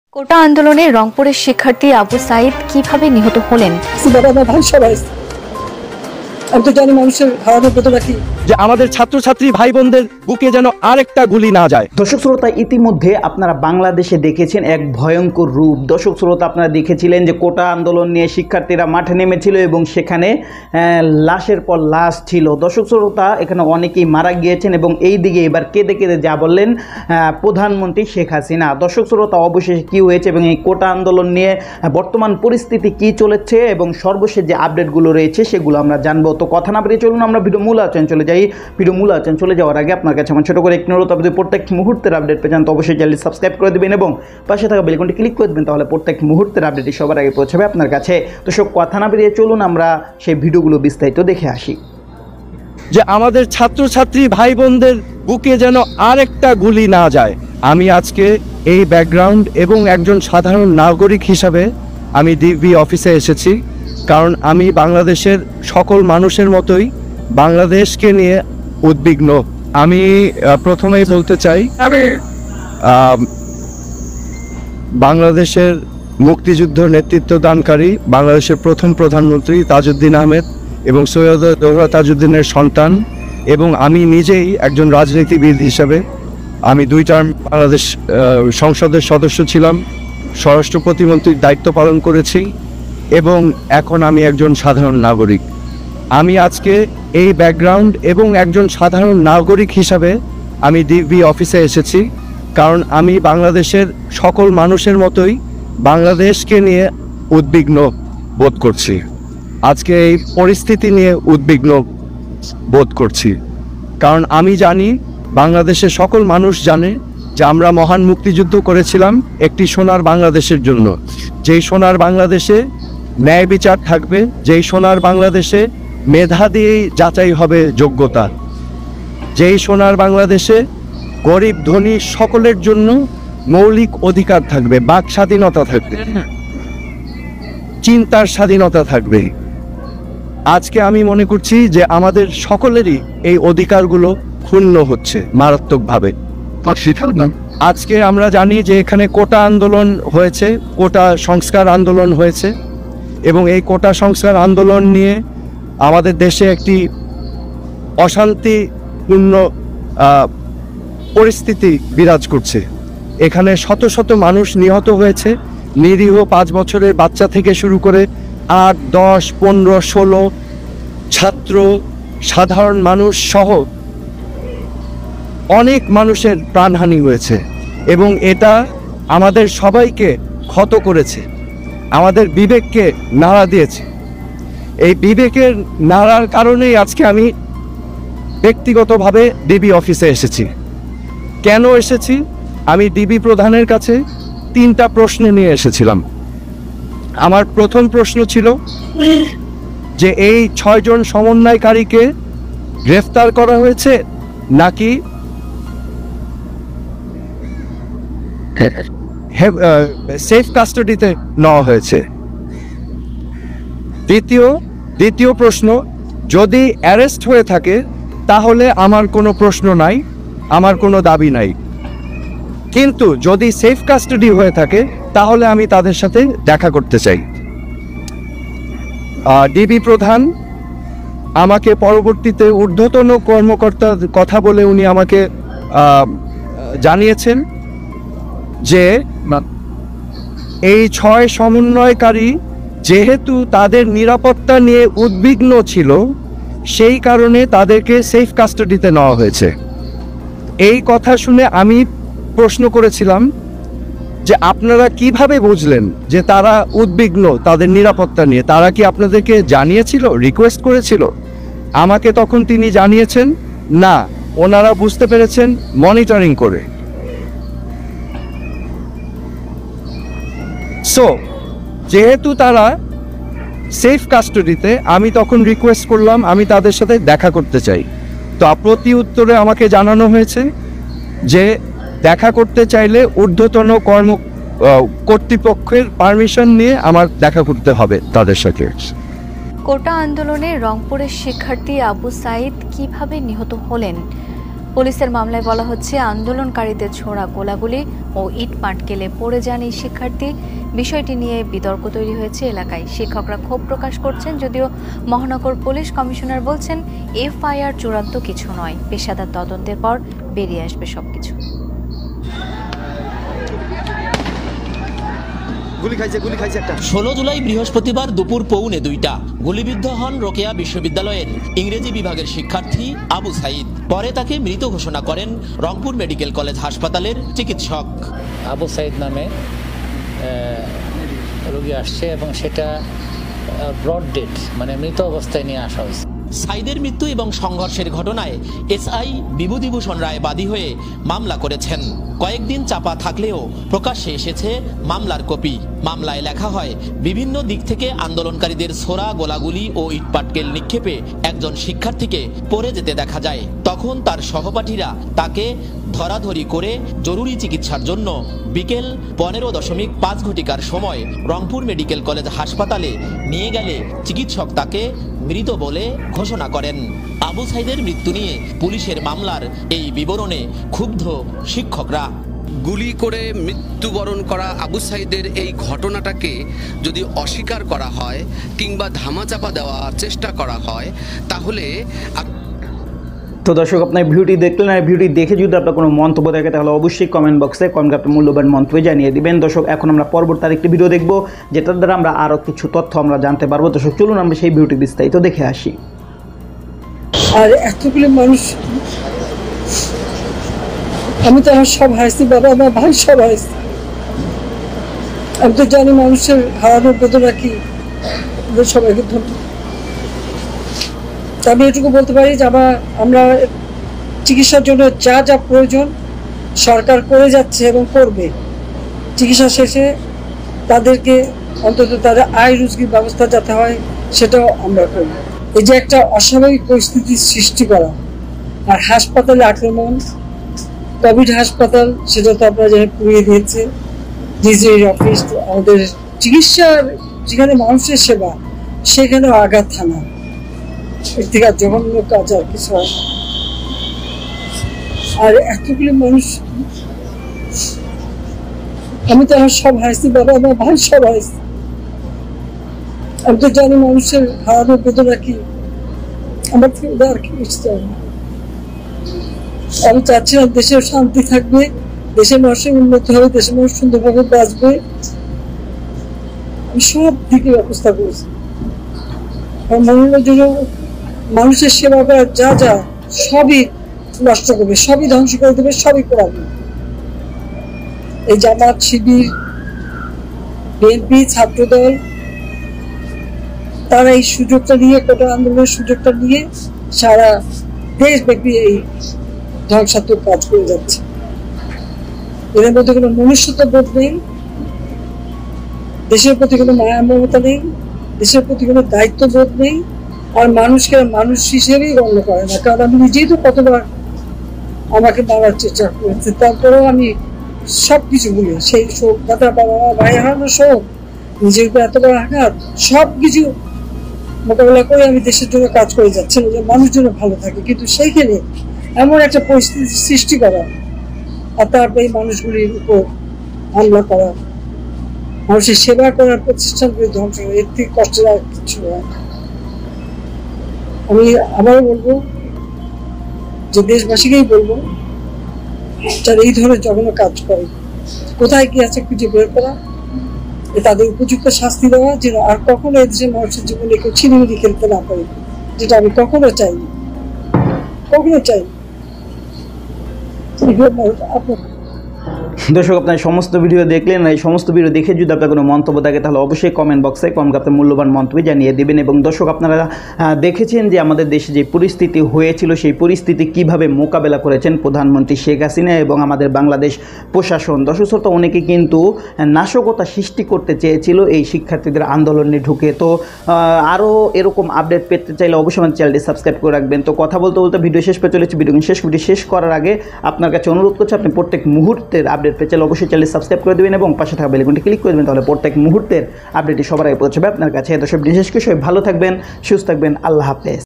কোটা আন্দোলনে রংপুরের শিক্ষার্থী আবু সাইদ কিভাবে নিহত হলেন? আমি তো জানি মানুষের হারানোর কতটা কি, যে আমাদের ছাত্রছাত্রী ভাই বোনদের বুকে যেন আরেকটা গুলি না যায়। দর্শক শ্রোতা, ইতিমধ্যে আপনারা বাংলাদেশে দেখেছেন এক ভয়ঙ্কর রূপ। দর্শক শ্রোতা, আপনারা দেখেছিলেন যে কোটা আন্দোলন নিয়ে শিক্ষার্থীরা মাঠে নেমেছিল এবং সেখানে লাশের পর লাশ ছিল। দর্শক শ্রোতা, এখানে অনেকেই মারা গিয়েছেন এবং এই দিকে এবার কেঁদে কেঁদে যা বললেন প্রধানমন্ত্রী শেখ হাসিনা। দর্শক শ্রোতা, অবশেষে কী হয়েছে এবং এই কোটা আন্দোলন নিয়ে বর্তমান পরিস্থিতি কী চলেছে এবং সর্বশেষ যে আপডেটগুলো রয়েছে সেগুলো আমরা জানবো। তো কথা না বেরিয়ে চলুন আমরা ভিডিও মূল আলোচনা চলে যাই। ভিডিও মূল আলোচনা চলে যাওয়ার আগে আপনার কাছে আমার ছোটো করে একটি অনুরোধ, আপনি প্রত্যেক মুহূর্তের আপডেট পেয়ে যান তো অবশ্যই চ্যানেলটি সাবস্ক্রাইব করে দেবেন এবং পাশে থাকা বেল আইকনটি ক্লিক করে দেবেন, তাহলে প্রত্যেক মুহূর্তের আপডেটটি সবার আগে পৌঁছাবে আপনার কাছে। তো সব কথা না বেরিয়ে চলুন আমরা সেই ভিডিওগুলো বিস্তারিত দেখে আসি। যে আমাদের ছাত্রছাত্রী ভাই বোনদের বুকে যেন আরেকটা গুলি না যায়। আমি আজকে এই ব্যাকগ্রাউন্ড এবং একজন সাধারণ নাগরিক হিসাবে আমি ডিবি অফিসে এসেছি, কারণ আমি বাংলাদেশের সকল মানুষের মতোই বাংলাদেশকে নিয়ে উদ্বিগ্ন। আমি প্রথমেই বলতে চাই, বাংলাদেশের মুক্তিযুদ্ধ নেতৃত্ব দানকারী বাংলাদেশের প্রথম প্রধানমন্ত্রী তাজউদ্দিন আহমেদ এবং সৈয়দ দৌরা তাজউদ্দিনের সন্তান, এবং আমি নিজেই একজন রাজনীতিবিদ হিসাবে আমি 2 টার্ম বাংলাদেশ সংসদের সদস্য ছিলাম, স্বরাষ্ট্র প্রতিমন্ত্রীর দায়িত্ব পালন করেছি এবং এখন আমি একজন সাধারণ নাগরিক। আমি আজকে এই ব্যাকগ্রাউন্ড এবং একজন সাধারণ নাগরিক হিসাবে আমি ডিবি অফিসে এসেছি, কারণ আমি বাংলাদেশের সকল মানুষের মতোই বাংলাদেশকে নিয়ে উদ্বিগ্ন বোধ করছি। আজকে এই পরিস্থিতি নিয়ে উদ্বিগ্ন বোধ করছি, কারণ আমি জানি, বাংলাদেশের সকল মানুষ জানে যে আমরা মহান মুক্তিযুদ্ধ করেছিলাম একটি সোনার বাংলাদেশের জন্য। যেই সোনার বাংলাদেশে ন্যায় বিচার থাকবে, যেই সোনার বাংলাদেশে মেধা দিয়েই যাচাই হবে যোগ্যতা, যেই সোনার বাংলাদেশে গরিব ধনী সকলের জন্য মৌলিক অধিকার থাকবে, বাক স্বাধীনতা থাকবে, চিন্তার স্বাধীনতা থাকবে। আজকে আমি মনে করছি যে আমাদের সকলেরই এই অধিকারগুলো ক্ষুণ্ণ হচ্ছে মারাত্মকভাবে। আজকে আমরা জানি যে এখানে কোটা আন্দোলন হয়েছে, কোটা সংস্কার আন্দোলন হয়েছে এবং এই কোটা সংস্কার আন্দোলন নিয়ে আমাদের দেশে একটি অশান্তিপূর্ণ পরিস্থিতি বিরাজ করছে। এখানে শত শত মানুষ নিহত হয়েছে, নিরীহ 5 বছরের বাচ্চা থেকে শুরু করে 8, 10, 15, 16 ছাত্র, সাধারণ মানুষ সহ অনেক মানুষের প্রাণহানি হয়েছে এবং এটা আমাদের সবাইকে ক্ষত করেছে, আমাদের বিবেককে নাড়া দিয়েছে। এই বিবেকের নাড়ার কারণেই আজকে আমি ব্যক্তিগতভাবে ডিবি অফিসে এসেছি। কেন এসেছি? আমি ডিবি প্রধানের কাছে 3টা প্রশ্ন নিয়ে এসেছিলাম। আমার প্রথম প্রশ্ন ছিল যে এই 6 জন সমন্বয়কারীকে গ্রেফতার করা হয়েছে নাকি সেফ কাস্টাডিতে নেওয়া হয়েছে। দ্বিতীয় প্রশ্ন, যদি অ্যারেস্ট হয়ে থাকে তাহলে আমার কোনো প্রশ্ন নাই, আমার কোনো দাবি নাই, কিন্তু যদি সেফ কাস্টাডি হয়ে থাকে তাহলে আমি তাদের সাথে দেখা করতে চাই। ডিবি প্রধান আমাকে পরবর্তীতে ঊর্ধ্বতন কর্মকর্তার কথা বলে উনি আমাকে জানিয়েছেন যে এই 6 সমন্বয়কারী যেহেতু তাদের নিরাপত্তা নিয়ে উদ্বিগ্ন ছিল, সেই কারণে তাদেরকে সেফ কাস্টাডিতে নেওয়া হয়েছে। এই কথা শুনে আমি প্রশ্ন করেছিলাম যে আপনারা কিভাবে বুঝলেন যে তারা উদ্বিগ্ন তাদের নিরাপত্তা নিয়ে? তারা কি আপনাদেরকে জানিয়েছিল, রিকোয়েস্ট করেছিল? আমাকে তখন তিনি জানিয়েছেন না, ওনারা বুঝতে পেরেছেন মনিটরিং করে। সো যেহেতু তারা সেফ কাস্টাডিতে, আমি তখন রিকোয়েস্ট করলাম আমি তাদের সাথে দেখা করতে চাই। তো প্রতি উত্তরে আমাকে জানানো হয়েছে যে দেখা করতে চাইলে ঊর্ধ্বতন কর্তৃপক্ষের পারমিশন নিয়ে আমার দেখা করতে হবে তাদের সাথে। কোটা আন্দোলনে রংপুরের শিক্ষার্থী আবু সাইদ কিভাবে নিহত হলেন? পুলিশের মামলায় বলা হচ্ছে, আন্দোলনকারীদের ছোড়া গোলাগুলি ও ইট পাটকেলে পড়ে যান এই শিক্ষার্থী। বিষয়টি নিয়ে বিতর্ক তৈরি হয়েছে এলাকায়। শিক্ষকরা ক্ষোভ প্রকাশ করছেন, যদিও মহানগর পুলিশ কমিশনার বলছেন এফআইআর চূড়ান্ত কিছু নয়, পেশাদার তদন্তের পর বেরিয়ে আসবে সবকিছু। 16 জুলাই বৃহস্পতিবার দুপুর 1:45 গুলিবিদ্ধ হন রোকেয়া বিশ্ববিদ্যালয়ের ইংরেজি বিভাগের শিক্ষার্থী আবু সাইদ। পরে তাকে মৃত ঘোষণা করেন রংপুর মেডিকেল কলেজ হাসপাতালের চিকিৎসক। আবু সাইদ নামে রোগী আসছে এবং সেটা ব্রড ডেড, মানে মৃত অবস্থায় নিয়ে আসা হয়েছে। সাইদের মৃত্যু এবং সংঘর্ষের ঘটনায় এসআই বিভূতিভূষণ রায় বাদী হয়ে মামলা করেছেন। কয়েকদিন চাপা থাকলেও প্রকাশ্যে এসেছে মামলার কপি। মামলায় লেখা হয়, বিভিন্ন দিক থেকে আন্দোলনকারীদের ছোড়া গোলাগুলি ও ইটপাটকেল নিক্ষেপে একজন শিক্ষার্থীকে পড়ে যেতে দেখা যায়। তখন তার সহপাঠীরা তাকে ধরাধরি করে জরুরি চিকিৎসার জন্য বিকেল 15.5 ঘটিকার সময় রংপুর মেডিকেল কলেজ হাসপাতালে নিয়ে গেলে চিকিৎসক তাকে মৃত বলে ঘোষণা করেন। আবু সাইদের মৃত্যু নিয়ে পুলিশের মামলার এই বিবরণে ক্ষুব্ধ শিক্ষকরা। গুলি করে মৃত্যুবরণ করা আবু সাইদের এই ঘটনাটাকে যদি অস্বীকার করা হয় কিংবা ধামাচাপা দেওয়ার চেষ্টা করা হয়, তাহলে তো দর্শক, আপনার ভিডিওটি দেখলেন, আর ভিডিওটি দেখে যদি আপনার কোনো মন্তব্য থাকে তাহলে অবশ্যই কমেন্ট বক্সে আপনার মূল্যবান মন্তব্য জানিয়ে দিবেন। দর্শক, এখন আমরা পরবর্তী আরেকটি ভিডিও দেখব, যেটার দ্বারা আমরা আরও কিছু তথ্য আমরা জানতে পারবো। দর্শক, চলুন আমরা সেই ভিডিওটি বিস্তারিত দেখে আসি। আর এতগুলো মানুষ, আমি তো আমার সব হাসছি, বাবা আমার ভাই সব হাসছি। আমি তো জানি মানুষের হারানোর বেদনা কি। সবাইকে ধন্যবাদ। আমি এটুকু বলতে পারি যে আমরা চিকিৎসার জন্য যা যা প্রয়োজন সরকার করে যাচ্ছে এবং করবে। চিকিৎসা শেষে তাদেরকে অন্তত তাদের আয় রুজির ব্যবস্থা যাতে হয় সেটাও আমরা করব। এই যে একটা অস্বাভাবিক পরিস্থিতির সৃষ্টি করা, আর হাসপাতালে আক্রমণ, কোভিড হাসপাতাল সেটা তো আপনারা যেন পুড়িয়ে দিয়েছে, ডিজির অফিস, আমাদের চিকিৎসার যেখানে মানুষের সেবা সেখানেও আঘাত হানা, এর থেকে জঘন্য কাজ আর কিছু হয়। আর এতগুলো মানুষ, আমি তো আমার সব হাসছি, বাবা আমার ভাই সব হাসছি। আমি তো জানি মানুষের হারানোর বেদনা কি। আমার থেকে ওদের আর কি বুঝতে হবে। আমি চাচ্ছিলাম দেশের শান্তি থাকবে, দেশের মানুষের উন্নতি হবে, দেশের মানুষ সুন্দরভাবে বাঁচবে। আমি সব দিকে ব্যবস্থা করেছি। জন্য মানুষের সেবা করা যা যা সবই নষ্ট করবে, সবই ধ্বংস করে দেবে, সবই করাবে। এই জামাত, শিবির, বিএনপি, ছাত্রদল, তারা এই সুযোগটা নিয়ে, কোটা আন্দোলনের সুযোগটা নিয়ে সারা দেশব্যাপী এই ধ্বংসাত্মক কাজ করে যাচ্ছে। এদের মধ্যে কোনো মনুষ্যত্ব বোধ নেই, দেশের প্রতি কোনো মায়া মমতা নেই, দেশের প্রতি কোনো দায়িত্ববোধ নেই, আর মানুষকে মানুষ হিসেবেই গণ্য করে না। কারণ আমি নিজেই তো কতবার আমাকে মারার চেষ্টা করেছে, তারপরেও আমি সবকিছু ভুলে, সেই শোক, দাদা, বাবা, ভাই হারানোর শোক, নিজের উপর এত বড় আঘাত, সবকিছু মোকাবেলা করে আমি দেশের জন্য কাজ করে যাচ্ছিলাম যে মানুষ যেন ভালো থাকে। কিন্তু সেইখানে এমন একটা পরিস্থিতি সৃষ্টি করা, আর তারপরে এই মানুষগুলির উপর হামলা করা, মানুষের সেবা করার প্রতিষ্ঠানগুলি ধ্বংস করা, এর থেকে কষ্টের আর কিছু হয়। আমি আবারও বলবো যে দেশবাসীকেই বলবো, যারা এই ধরনের জঘন্য কাজ করে কোথায় কি আছে খুঁজে বের করা, তাদের উপযুক্ত শাস্তি দেওয়া, যেন আর কখনো এদেশের মানুষের জীবনে কেউ ছিনিমিনি খেলতে না পারে, যেটা আমি কখনো চাইনি, কখনো চাইনি। দর্শক, আপনার সমস্ত ভিডিও দেখলেন, এই সমস্ত ভিডিও দেখে যদি আপনার কোনো মন্তব্য থাকে তাহলে অবশ্যই কমেন্ট বক্সে আপনার মূল্যবান মন্তব্য জানিয়ে দেবেন। এবং দর্শক, আপনারা দেখেছেন যে আমাদের দেশে যে পরিস্থিতি হয়েছিল, সেই পরিস্থিতি কিভাবে মোকাবেলা করেছেন প্রধানমন্ত্রী শেখ হাসিনা এবং আমাদের বাংলাদেশ প্রশাসন। দর্শক শ্রোতা, অনেকে কিন্তু নাশকতা সৃষ্টি করতে চেয়েছিল এই শিক্ষার্থীদের আন্দোলনে ঢুকে। তো আরও এরকম আপডেট পেতে চাইলে অবশ্যই আমার চ্যানেলটি সাবস্ক্রাইব করে রাখবেন। তো কথা বলতে বলতে ভিডিও শেষ পেয়ে চলেছে। ভিডিও শেষ করার আগে আপনার কাছে অনুরোধ করছি, আপনি প্রত্যেক মুহূর্তের আপডেট পেতে চাইলে অবশ্যই চ্যানেল সাবস্ক্রাইব করে দেবেন এবং পাশে থাকা বেল আইকনটি ক্লিক করে দেবেন, তাহলে প্রত্যেক মুহূর্তের আপডেটটি সবার আগে পৌঁছাবে আপনার কাছে। দর্শক, বিশেষ করে সবাই ভালো থাকবেন, সুস্থ থাকবেন। আল্লাহ হাফেজ।